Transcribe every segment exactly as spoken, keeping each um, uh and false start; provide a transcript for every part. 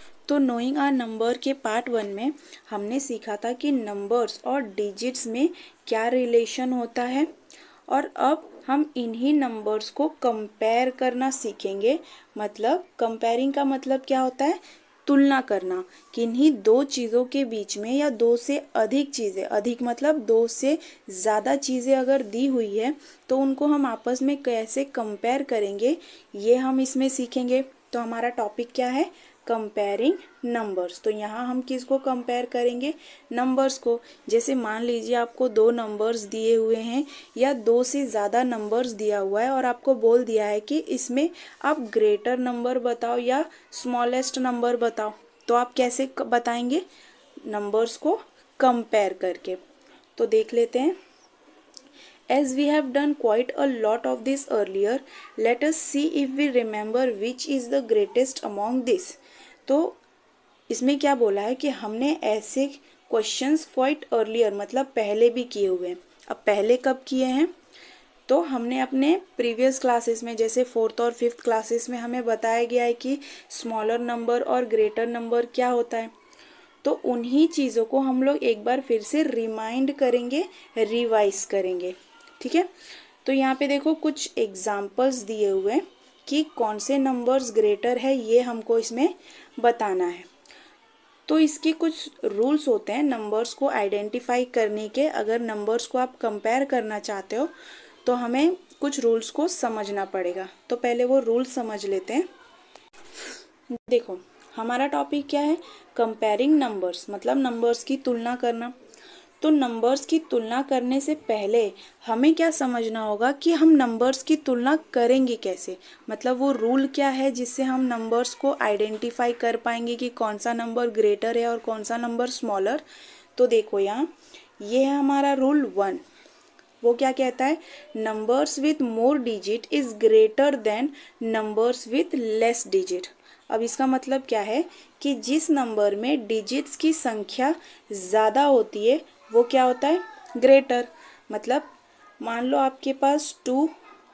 तो knowing our number के part one में हमने सीखा था कि नंबर्स और डिजिट्स में क्या रिलेशन होता है, और अब हम इन्हीं नंबर्स को कंपेयर करना सीखेंगे। मतलब कंपेयरिंग का मतलब क्या होता है? तुलना करना। किन्हीं दो चीज़ों के बीच में या दो से अधिक चीज़ें, अधिक मतलब दो से ज़्यादा चीज़ें अगर दी हुई है तो उनको हम आपस में कैसे कंपेयर करेंगे, ये हम इसमें सीखेंगे। तो हमारा टॉपिक क्या है? Comparing numbers. तो यहाँ हम किसको कंपेयर करेंगे? नंबर्स को। जैसे मान लीजिए आपको दो नंबर्स दिए हुए हैं या दो से ज़्यादा नंबर्स दिया हुआ है और आपको बोल दिया है कि इसमें आप ग्रेटर नंबर बताओ या स्मॉलेस्ट नंबर बताओ, तो आप कैसे बताएंगे? नंबर्स को कंपेयर करके। तो देख लेते हैं। As we have done quite a lot of this earlier, let us see if we remember which is the greatest among this. तो इसमें क्या बोला है कि हमने ऐसे क्वेश्चंस क्वाइट अर्लियर मतलब पहले भी किए हुए हैं। अब पहले कब किए हैं? तो हमने अपने प्रीवियस क्लासेस में, जैसे फोर्थ और फिफ्थ क्लासेस में हमें बताया गया है कि स्मॉलर नंबर और ग्रेटर नंबर क्या होता है। तो उन्हीं चीज़ों को हम लोग एक बार फिर से रिमाइंड करेंगे, रिवाइज करेंगे। ठीक है। तो यहाँ पे देखो कुछ एग्जाम्पल्स दिए हुए हैं कि कौन से नंबर्स ग्रेटर है, ये हमको इसमें बताना है। तो इसके कुछ रूल्स होते हैं नंबर्स को आइडेंटिफाई करने के। अगर नंबर्स को आप कंपेयर करना चाहते हो तो हमें कुछ रूल्स को समझना पड़ेगा। तो पहले वो रूल्स समझ लेते हैं। देखो हमारा टॉपिक क्या है? कंपेयरिंग नंबर्स, मतलब नंबर्स की तुलना करना। तो नंबर्स की तुलना करने से पहले हमें क्या समझना होगा कि हम नंबर्स की तुलना करेंगे कैसे, मतलब वो रूल क्या है जिससे हम नंबर्स को आइडेंटिफाई कर पाएंगे कि कौन सा नंबर ग्रेटर है और कौन सा नंबर स्मॉलर। तो देखो यहाँ ये है हमारा रूल वन। वो क्या कहता है? Numbers with more digit is greater than numbers with less digit. अब इसका मतलब क्या है कि जिस नंबर में डिजिट्स की संख्या ज़्यादा होती है वो क्या होता है? ग्रेटर। मतलब मान लो आपके पास टू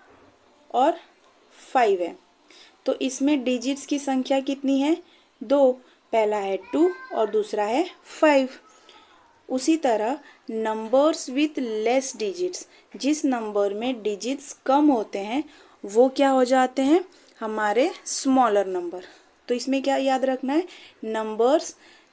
और फाइव है, तो इसमें डिजिट्स की संख्या कितनी है? दो। पहला है टू और दूसरा है फाइव। उसी तरह नंबर्स विथ लेस डिजिट्स, जिस नंबर में डिजिट्स कम होते हैं वो क्या हो जाते हैं? हमारे स्मॉलर नंबर। तो इसमें क्या याद रखना है? नंबर्स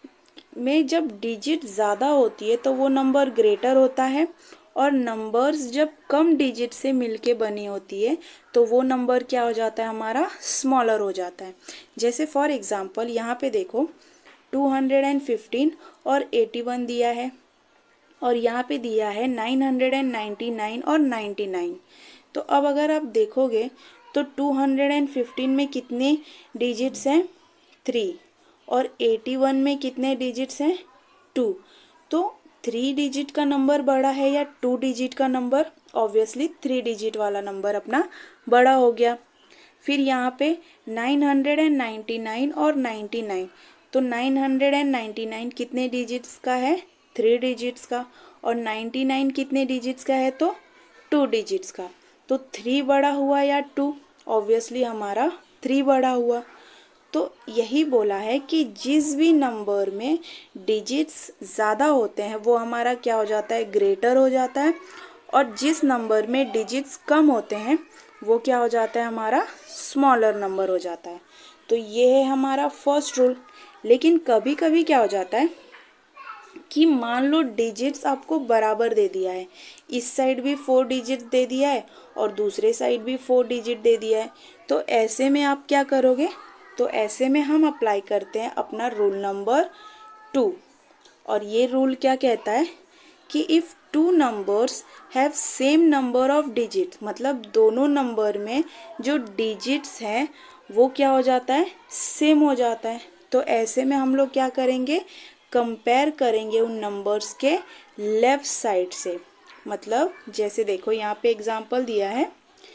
में जब डिजिट ज़्यादा होती है तो वो नंबर ग्रेटर होता है, और नंबर्स जब कम डिजिट से मिलके बनी होती है तो वो नंबर क्या हो जाता है? हमारा स्मॉलर हो जाता है। जैसे फॉर एग्जांपल यहाँ पे देखो टू हंड्रेड फिफ्टीन और एटी वन दिया है, और यहाँ पे दिया है नाइन हंड्रेड नाइन्टी नाइन और नाइन्टी नाइन। तो अब अगर आप देखोगे तो टू हंड्रेड फिफ्टीन में कितने डिजिट्स हैं? थ्री। और एटी वन में कितने डिजिट्स हैं? टू। तो थ्री डिजिट का नंबर बड़ा है या टू डिजिट का नंबर? ऑब्वियसली थ्री डिजिट वाला नंबर अपना बड़ा हो गया। फिर यहाँ पे नाइन हंड्रेड नाइन्टी नाइन और नाइन्टी नाइन, तो नाइन हंड्रेड नाइन्टी नाइन कितने डिजिट्स का है? थ्री डिजिट्स का। और नाइन्टी नाइन कितने डिजिट्स का है? तो टू डिजिट्स का। तो थ्री बड़ा हुआ या टू? ऑब्वियसली हमारा थ्री बड़ा हुआ। तो यही बोला है कि जिस भी नंबर में डिजिट्स ज़्यादा होते हैं वो हमारा क्या हो जाता है? ग्रेटर हो जाता है, और जिस नंबर में डिजिट्स कम होते हैं वो क्या हो जाता है? हमारा स्मॉलर नंबर हो जाता है। तो ये है हमारा फर्स्ट रूल। लेकिन कभी कभी क्या हो जाता है कि मान लो डिजिट्स आपको बराबर दे दिया है, इस साइड भी फोर डिजिट दे दिया है और दूसरे साइड भी फोर डिजिट दे दिया है। तो ऐसे में आप क्या करोगे? तो ऐसे में हम अप्लाई करते हैं अपना रूल नंबर टू। और ये रूल क्या कहता है कि if two numbers have same number of digit, मतलब दोनों नंबर में जो डिजिट्स हैं वो क्या हो जाता है? सेम हो जाता है। तो ऐसे में हम लोग क्या करेंगे? कंपेयर करेंगे उन नंबर्स के लेफ्ट साइड से। मतलब जैसे देखो यहाँ पे एग्जांपल दिया है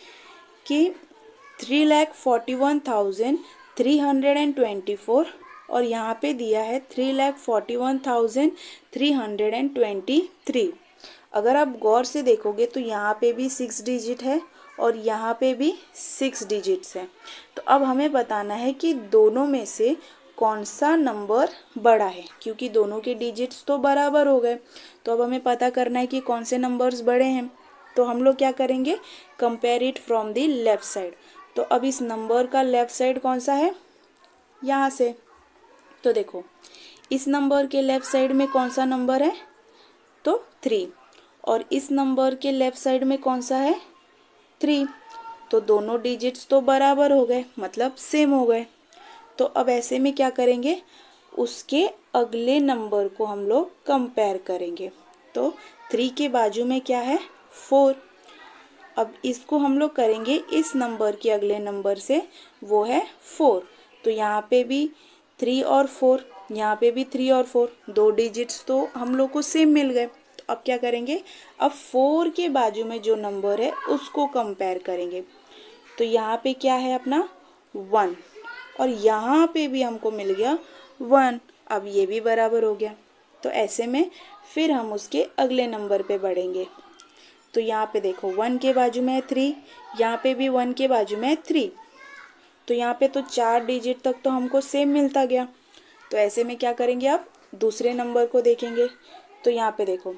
कि three lakh forty one thousand three hundred and twenty four, और यहाँ पे दिया है three lakh forty one thousand three hundred and twenty three. अगर आप गौर से देखोगे तो यहाँ पे भी सिक्स डिजिट है और यहाँ पे भी सिक्स डिजिट्स है। तो अब हमें बताना है कि दोनों में से कौन सा नंबर बड़ा है, क्योंकि दोनों के डिजिट्स तो बराबर हो गए। तो अब हमें पता करना है कि कौन से नंबर्स बड़े हैं। तो हम लोग क्या करेंगे, compare it from the left side. तो अब इस नंबर का लेफ्ट साइड कौन सा है, यहाँ से। तो देखो इस नंबर के लेफ्ट साइड में कौन सा नंबर है, तो थ्री, और इस नंबर के लेफ्ट साइड में कौन सा है, थ्री। तो दोनों डिजिट्स तो बराबर हो गए, मतलब सेम हो गए। तो अब ऐसे में क्या करेंगे, उसके अगले नंबर को हम लोग कंपेयर करेंगे। तो थ्री के बाजू में क्या है, फोर। अब इसको हम लोग करेंगे इस नंबर के अगले नंबर से, वो है फोर। तो यहाँ पे भी थ्री और फोर, यहाँ पे भी थ्री और फोर, दो डिजिट्स तो हम लोग को सेम मिल गए। तो अब क्या करेंगे, अब फोर के बाजू में जो नंबर है उसको कंपेयर करेंगे। तो यहाँ पे क्या है अपना वन, और यहाँ पे भी हमको मिल गया वन। अब ये भी बराबर हो गया। तो ऐसे में फिर हम उसके अगले नंबर पे बढ़ेंगे। तो यहाँ पे देखो वन के बाजू में है थ्री, यहाँ पे भी वन के बाजू में है थ्री। तो यहाँ पे तो चार डिजिट तक तो हमको सेम मिलता गया। तो ऐसे में क्या करेंगे, अब दूसरे नंबर को देखेंगे। तो यहाँ पे देखो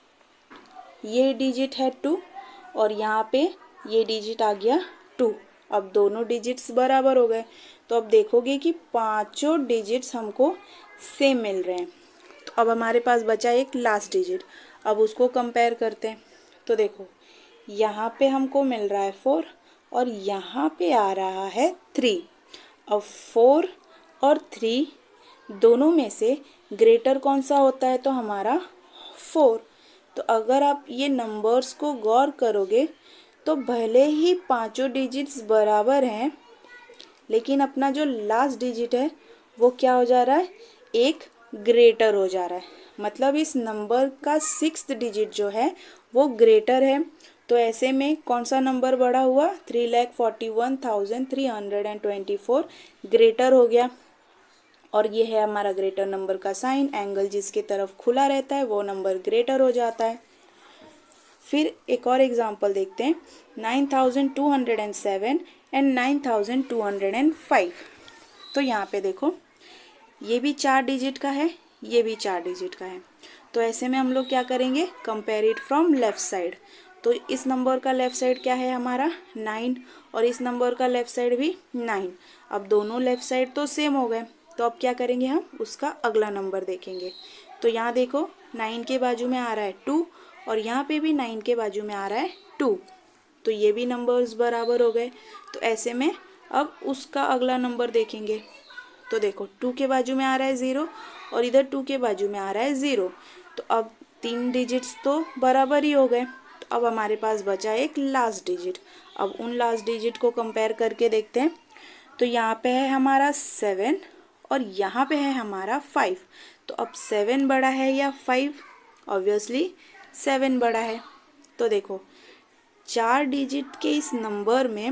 ये डिजिट है टू, और यहाँ पे ये डिजिट आ गया टू। अब दोनों डिजिट्स बराबर हो गए। तो अब देखोगे कि पांचों डिजिट्स हमको सेम मिल रहे हैं। तो अब हमारे पास बचा एक लास्ट डिजिट, अब उसको कंपेयर करते हैं। तो देखो यहाँ पे हमको मिल रहा है फोर, और यहाँ पे आ रहा है थ्री। अब फोर और थ्री दोनों में से ग्रेटर कौन सा होता है, तो हमारा फोर। तो अगर आप ये नंबर्स को गौर करोगे तो भले ही पांचों डिजिट्स बराबर हैं, लेकिन अपना जो लास्ट डिजिट है वो क्या हो जा रहा है, एक ग्रेटर हो जा रहा है। मतलब इस नंबर का सिक्स्थ डिजिट जो है वो ग्रेटर है। तो ऐसे में कौन सा नंबर बड़ा हुआ, three lakh forty one thousand three hundred and twenty four greater हो गया। और ये है हमारा ग्रेटर नंबर का साइन, एंगल जिसकी तरफ खुला रहता है वो नंबर ग्रेटर हो जाता है। फिर एक और एग्जांपल देखते हैं, nine thousand two hundred and seven and nine thousand two hundred and five. तो यहाँ पे देखो ये भी चार डिजिट का है, ये भी चार डिजिट का है। तो ऐसे में हम लोग क्या करेंगे, compare it from left side. तो इस नंबर का लेफ्ट साइड क्या है हमारा नाइन, और इस नंबर का लेफ्ट साइड भी नाइन। अब दोनों लेफ्ट साइड तो सेम हो गए। तो अब क्या करेंगे, हम उसका अगला नंबर देखेंगे। तो यहाँ देखो नाइन के बाजू में आ रहा है टू, और यहाँ पे भी नाइन के बाजू में आ रहा है टू। तो ये भी नंबर्स बराबर हो गए। तो ऐसे में अब उसका अगला नंबर देखेंगे। तो देखो टू के बाजू में आ रहा है ज़ीरो, और इधर टू के बाजू में आ रहा है ज़ीरो। तो अब तीन डिजिट्स तो बराबर ही हो गए। तो अब हमारे पास बचा एक लास्ट डिजिट। अब उन लास्ट डिजिट को कंपेयर करके देखते हैं। तो यहाँ पे है हमारा सेवन, और यहाँ पे है हमारा फाइव। तो अब सेवन बड़ा है या फाइव, ऑब्वियसली सेवन बड़ा है। तो देखो चार डिजिट के इस नंबर में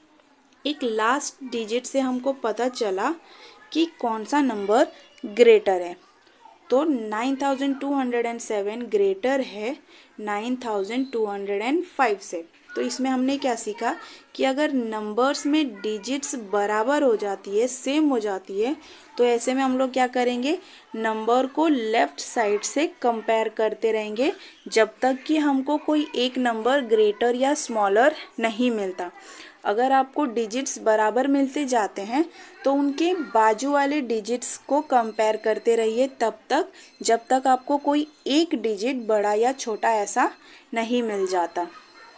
एक लास्ट डिजिट से हमको पता चला कि कौन सा नंबर ग्रेटर है। तो nine thousand two hundred and seven greater है nine thousand two hundred and five से। तो इसमें हमने क्या सीखा कि अगर नंबर्स में डिजिट्स बराबर हो जाती है, सेम हो जाती है, तो ऐसे में हम लोग क्या करेंगे, नंबर को लेफ्ट साइड से कंपेयर करते रहेंगे जब तक कि हमको कोई एक नंबर ग्रेटर या स्मॉलर नहीं मिलता। अगर आपको डिजिट्स बराबर मिलते जाते हैं तो उनके बाजू वाले डिजिट्स को कंपेयर करते रहिए तब तक जब तक आपको कोई एक डिजिट बड़ा या छोटा ऐसा नहीं मिल जाता।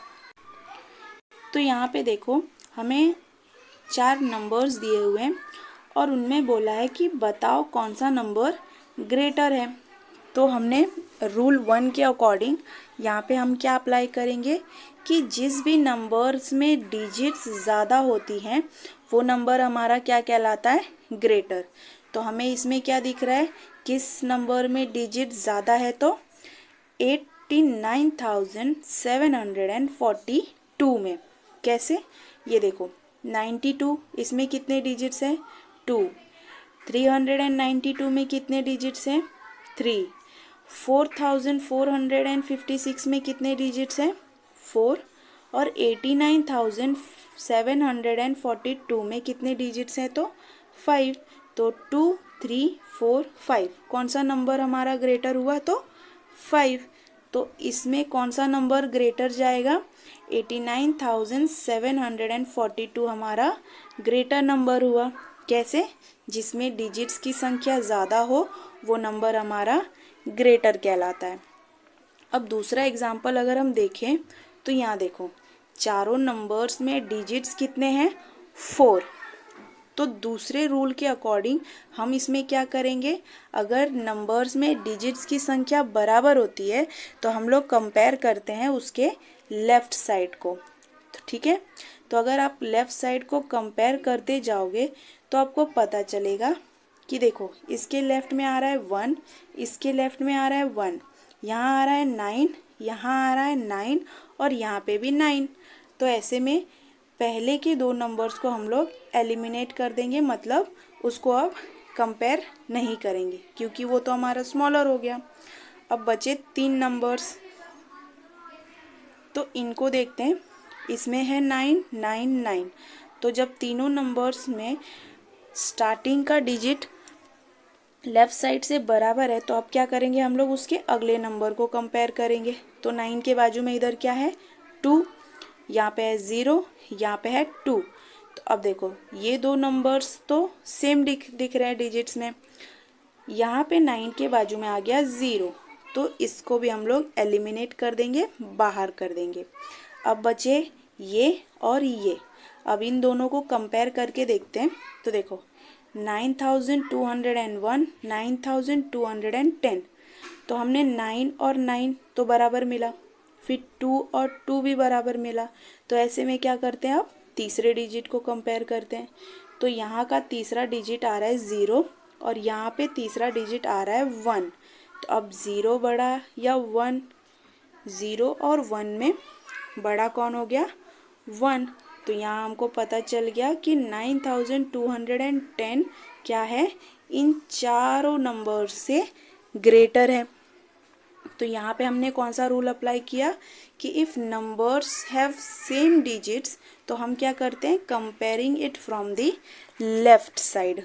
तो यहाँ पे देखो हमें चार नंबर्स दिए हुए हैं और उनमें बोला है कि बताओ कौन सा नंबर ग्रेटर है। तो हमने रूल वन के अकॉर्डिंग यहाँ पे हम क्या अप्लाई करेंगे कि जिस भी नंबर्स में डिजिट्स ज़्यादा होती हैं वो नंबर हमारा क्या कहलाता है, ग्रेटर। तो हमें इसमें क्या दिख रहा है, किस नंबर में डिजिट ज़्यादा है, तो eighty nine thousand seven hundred and forty two में। कैसे, ये देखो नाइन्टी टू, इसमें कितने डिजिट्स हैं, two. Three hundred and ninety two में कितने डिजिट्स हैं, three. Four thousand four hundred and fifty six में कितने डिजिट्स हैं, फोर। और eighty nine thousand seven hundred and forty two में कितने डिजिट्स हैं, तो फाइव। तो टू थ्री फोर फाइव, कौन सा नंबर हमारा ग्रेटर हुआ? तो फाइव। तो इसमें कौन सा नंबर ग्रेटर जाएगा? Eighty nine thousand seven hundred and forty two हमारा ग्रेटर नंबर हुआ। कैसे? जिसमें डिजिट्स की संख्या ज़्यादा हो वो नंबर हमारा ग्रेटर कहलाता है। अब दूसरा एग्जाम्पल अगर हम देखें तो यहाँ देखो, चारों नंबर्स में डिजिट्स कितने हैं? फोर। तो दूसरे रूल के अकॉर्डिंग हम इसमें क्या करेंगे? अगर नंबर्स में डिजिट्स की संख्या बराबर होती है तो हम लोग कंपेयर करते हैं उसके लेफ़्ट साइड को। तो ठीक है, तो अगर आप लेफ़्ट साइड को कंपेयर करते जाओगे तो आपको पता चलेगा कि देखो, इसके लेफ़्ट में आ रहा है वन, इसके लेफ़्ट में आ रहा है वन, यहाँ आ रहा है नाइन, यहाँ आ रहा है नाइन और यहाँ पे भी नाइन। तो ऐसे में पहले के दो नंबर्स को हम लोग एलिमिनेट कर देंगे, मतलब उसको अब कंपेयर नहीं करेंगे क्योंकि वो तो हमारा स्मॉलर हो गया। अब बचे तीन नंबर्स, तो इनको देखते हैं। इसमें है नाइन नाइन नाइन। तो जब तीनों नंबर्स में स्टार्टिंग का डिजिट लेफ़्ट साइड से बराबर है तो अब क्या करेंगे हम लोग? उसके अगले नंबर को कंपेयर करेंगे। तो नाइन के बाजू में इधर क्या है? टू, यहाँ पे है ज़ीरो, यहाँ पे है टू। तो अब देखो, ये दो नंबर्स तो सेम दिख दिख रहे हैं डिजिट्स में। यहाँ पे नाइन के बाजू में आ गया ज़ीरो, तो इसको भी हम लोग एलिमिनेट कर देंगे, बाहर कर देंगे। अब बचे ये और ये। अब इन दोनों को कंपेयर करके देखते हैं। तो देखो, nine thousand two hundred and one, nine thousand two hundred and ten. तो हमने नाइन और नाइन तो बराबर मिला, फिर टू और टू भी बराबर मिला। तो ऐसे में क्या करते हैं? अब तीसरे डिजिट को कंपेयर करते हैं। तो यहाँ का तीसरा डिजिट आ रहा है ज़ीरो और यहाँ पे तीसरा डिजिट आ रहा है वन। तो अब ज़ीरो बड़ा या वन? ज़ीरो और वन में बड़ा कौन हो गया? वन। तो यहाँ हमको पता चल गया कि nine thousand two hundred and ten क्या है? इन चारों नंबर से ग्रेटर है। तो यहाँ पे हमने कौन सा रूल अप्लाई किया कि if numbers have same digits तो हम क्या करते हैं? Comparing it from the left side.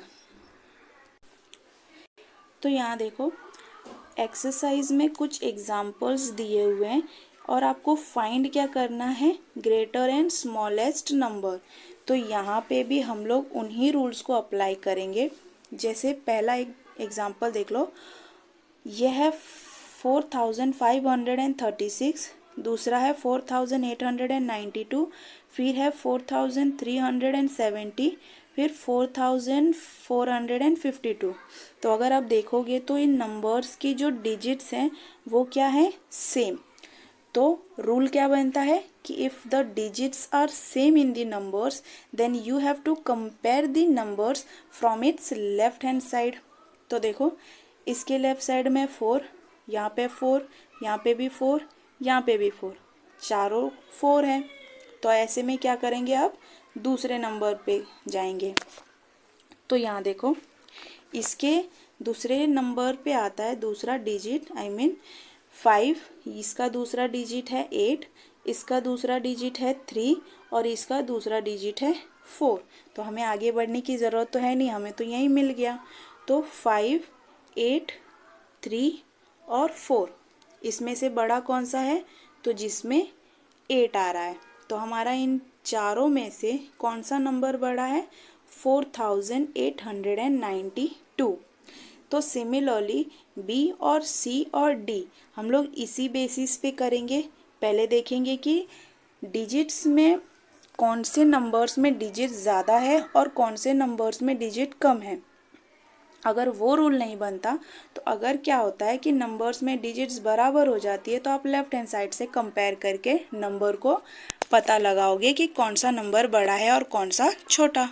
तो यहाँ देखो, एक्सरसाइज में कुछ एग्जाम्पल्स दिए हुए हैं और आपको फाइंड क्या करना है? Greater and smallest number. तो यहाँ पे भी हम लोग उन्हीं रूल्स को अप्लाई करेंगे। जैसे पहला एक एग्जाम्पल देख लो, यह है four thousand five hundred and thirty six, दूसरा है four thousand eight hundred and ninety two, फिर है four thousand three hundred and seventy, फिर four thousand four hundred and fifty two. तो अगर आप देखोगे तो इन नंबर्स की जो डिजिट्स हैं वो क्या है? सेम। तो रूल क्या बनता है कि if the digits are same in the numbers then you have to compare the numbers from its left hand side. तो देखो, इसके लेफ्ट साइड में फोर, यहाँ पे फोर, यहाँ पे भी फोर, यहाँ पे भी फोर, चारों फोर हैं। तो ऐसे में क्या करेंगे? अब दूसरे नंबर पे जाएंगे। तो यहाँ देखो, इसके दूसरे नंबर पे आता है दूसरा डिजिट, आई मीन फाइव, इसका दूसरा डिजिट है एट, इसका दूसरा डिजिट है थ्री और इसका दूसरा डिजिट है फोर। तो हमें आगे बढ़ने की ज़रूरत तो है नहीं, हमें तो यही मिल गया। तो फाइव, एट, थ्री और फोर, इसमें से बड़ा कौन सा है? तो जिसमें एट आ रहा है। तो हमारा इन चारों में से कौन सा नंबर बड़ा है? Four thousand eight hundred and ninety two. तो सिमिलरली बी और सी और डी हम लोग इसी बेसिस पे करेंगे। पहले देखेंगे कि डिजिट्स में कौन से नंबर्स में डिजिट ज़्यादा है और कौन से नंबर्स में डिजिट कम है। अगर वो रूल नहीं बनता तो अगर क्या होता है कि नंबर्स में डिजिट्स बराबर हो जाती है तो आप लेफ्ट हैंड साइड से कंपेयर करके नंबर को पता लगाओगे कि कौन सा नंबर बड़ा है और कौन सा छोटा।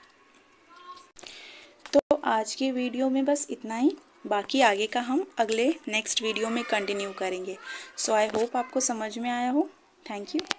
तो आज के वीडियो में बस इतना ही, बाकी आगे का हम अगले नेक्स्ट वीडियो में कंटिन्यू करेंगे। सो आई होप आपको समझ में आया हो। Thank you.